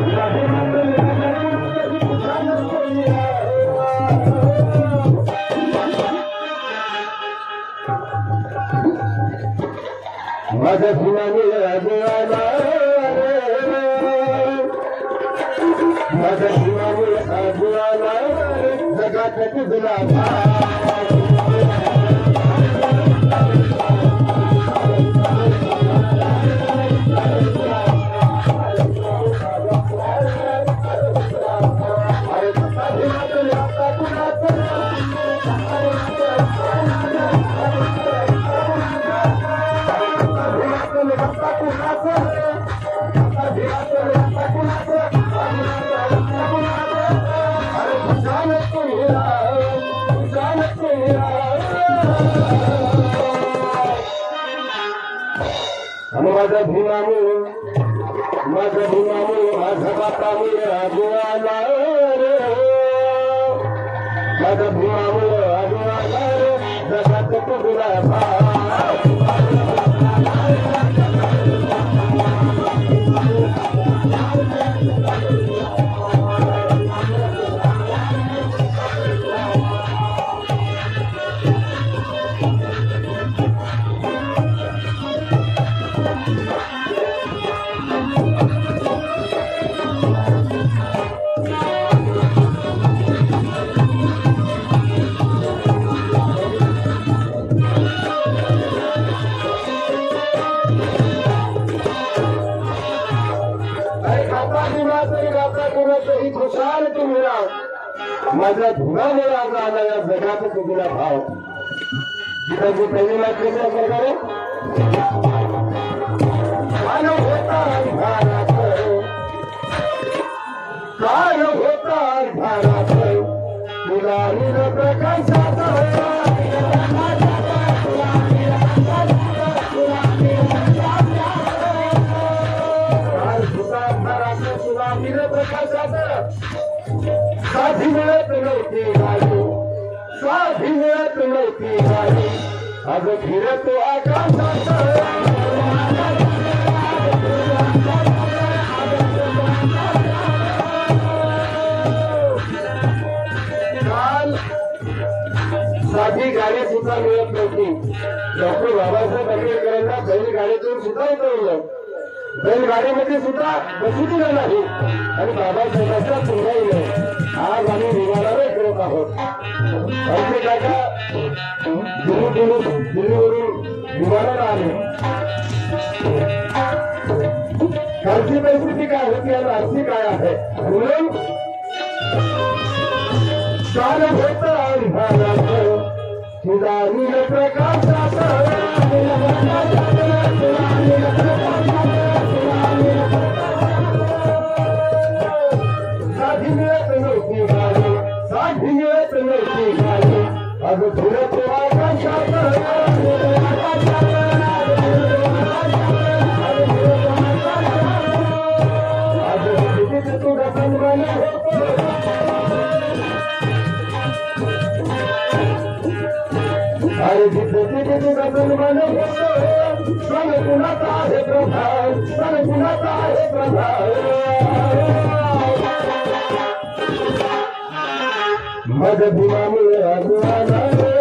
माझ्या भीमाने अगवाला माझ्या भीमाने अगवाला जगात तुझला माझा भीमाने माझा बापाने अगवाला रे माझा भीमाने अगवाला रे जगात तुझला खुशाल तू मेरा माझा धुना मेरा आला या जगात तुझला भाव जी पहली बात कैसा सरकार होता भारत काय होता भारत तुला प्रकाशाचा साधी मिळत नव्हती गाडी साधी मिळत नव्हती गाडी आज फिरतो आकाशात काल साधी गाडी सुद्धा मिळत नव्हती डॉक्टर बाबासाहेब आंबेडकरांना बैलगाडीतून सुद्धा उतरवलं बैलगाडीमध्ये सुद्धा बसू दिलं नाही आणि बाबासाहेबांचा पुन्हाही नाही आज आम्ही विमानावर फिरत आहोत आमचे काका दिल्लीवरून विमानाला आले कालची परिस्थिती काय होती आणि आजची काय आहे म्हणून काल होत अंधारात सुधारील प्रकाशात साधी मिळत नव्हती गाडी आज फिरतो आकाशात आज तुझा सन्मान अरे जिथे तुझा सन्मान सन कुणाचा आहे प्रधान सन कुणाचा आहे प्रधान माझ्या भीमामुळे अगवाला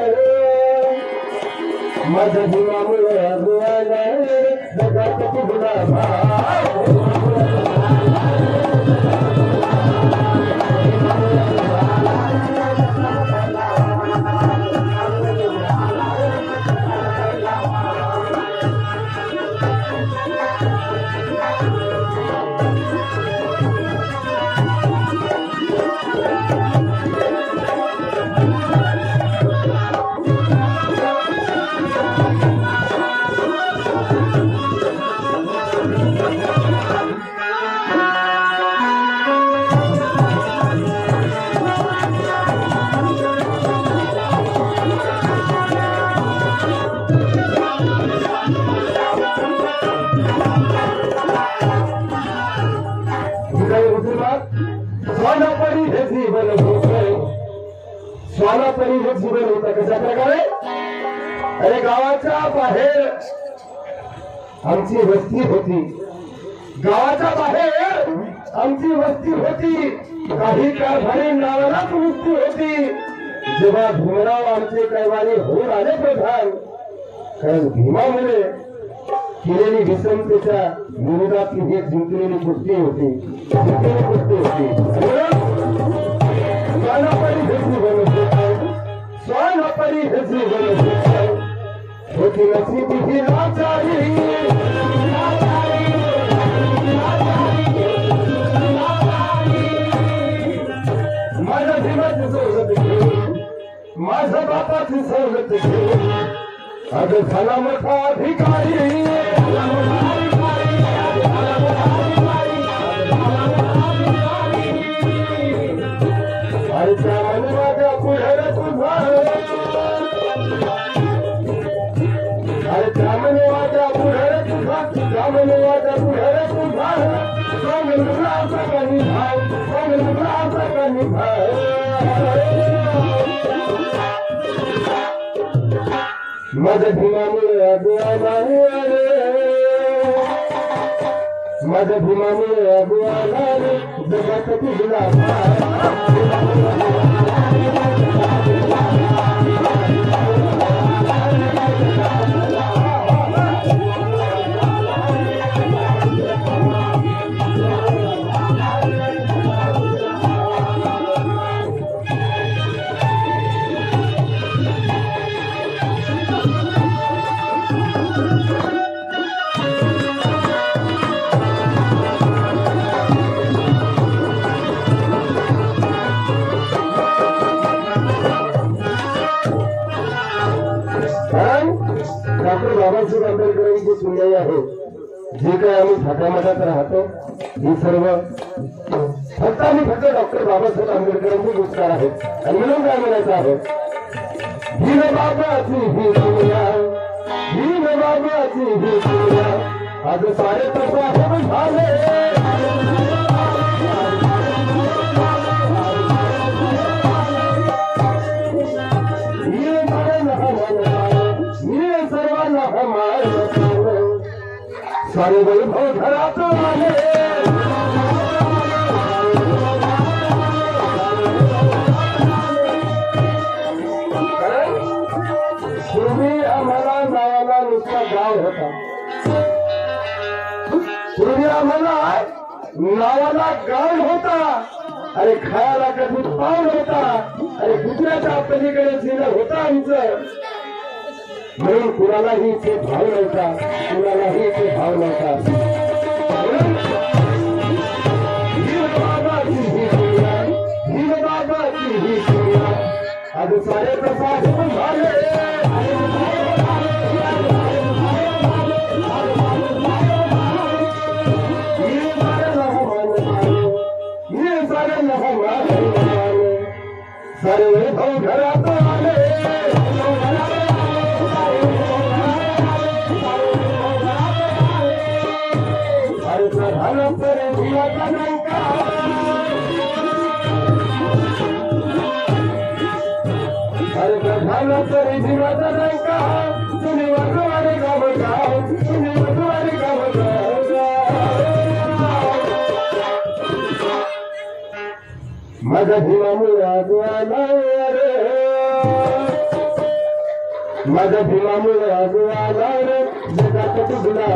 माझ्या भीमामुळे अगवाला जगात तुझला भाव स्वालापरी हे जीवन होतं कशा प्रकारे अरे गावाच्या बाहेर आमची वस्ती होती गावाच्या बाहेर आमची वस्ती होती, काही कारभारी नावालाच वस्ती होती. जेव्हा भीमराव आमचे कैवारी होऊन आले प्रधान, कारण भीमामुळे केलेली विषमतेच्या विरोधात ही जिंकलेली कुस्ती होती. स्वानापरी हेची होती नसीबी ही लाचारी. माझ्या भीमाची सवलत घेऊन, माझ्या बापाची सवलत घेऊन आज झाला मोठा अधिकारी. अरे त्या मनवाच्या पुढे तुझा, अरे त्या मनवाच्या पुढे तुझा, त्या मनवाच्या पुढे तुझा सोमनाचा काही भाव, सोमनाचा काही भाव. माझ्या भीमामुळे अगुआला रे, माझ्या भीमामुळे अगुआला रे, जगात तुझला डॉक्टर बाबासाहेब आंबेडकरांची सुनवाई आहे. जे काही आम्ही थाटामाटात राहतो ही सर्व फक्त आम्ही फक्त डॉक्टर बाबासाहेब आंबेडकरांचे पुरस्कार आहेत. आणि म्हणून काय म्हणायचं आहे, भीम बाबाची ही दुनिया, भीम बाबाची ही दुनिया आज 5:30 झाले. सारे वैभव घरात आले. पूर्वी आम्हाला नावाला नुसता गाव होता, पूर्वी आम्हाला नावाला गाव होता. अरे खायला कधी पाऊल होता, अरे दुसऱ्याच्या पलीकडे जिल्हा होता आमचं. म्हणून कुणालाही ते भाव नव्हता, कुणालाही ते भाव नव्हता. भीम बाबाची ही दुनिया, भीम बाबाची ही दुनिया आज 5:30 झाले. सारे वैभव घरात आले. प्रधानमंत्री जीवाचा नौका, अरे प्रधानमंत्री जीवाचा नौका, तुम्ही वधवारी गावगाव, तुम्ही वधवारी गावगाव. माझ्या भीमामुळे अगुआला रे, माझ्या भीमामुळे अगुआला रे, जगात तुझला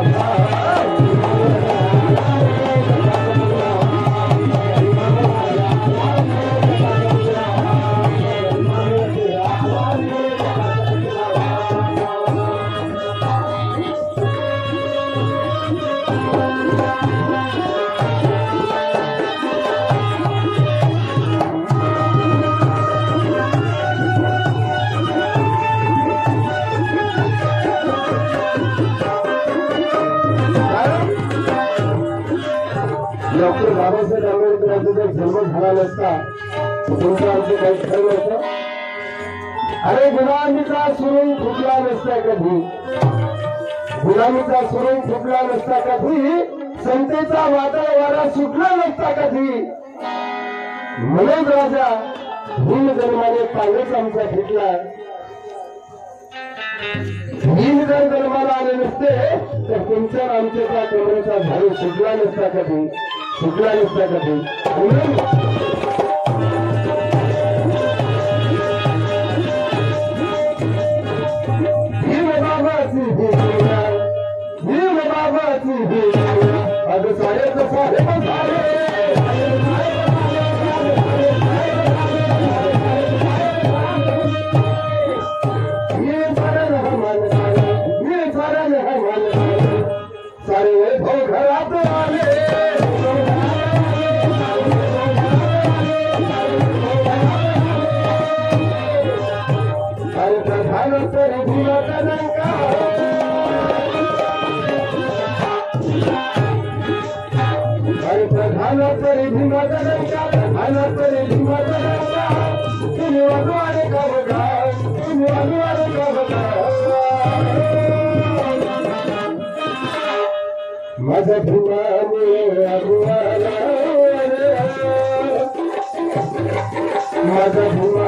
डॉक्टर बाबासाहेब आंबेडकरांचा जर जन्म झाला नसता तुमचं आमचं काही खरं नव्हतं. अरे गुलामीचा सुरून फुटला नसता कधी, गुलामीचा सुरून फुटला नसता कधी, संतेचा वादळ वारा सुटला नसता कधी. म्हणून राजा भीम जन्माने पांगच आमचा फिटला. भीम जर जन्माला आले नसते तर तुमच्या आमच्या त्या कमरेचा झाडू सुटला नसता कधी. चुकला नसता कधी भीम बाबाची अगं सारे सारे वैभव घरात आले अरे प्रधान तरी भीमाचा लंका अरे प्रधान तरी भीमाचा लंका प्रधान तरी भीमाचा लंका तुम्ही वाजवारे का बघा तुम्ही वाजवारे का बघा माझा भीमाने अगवाला माझा भीमा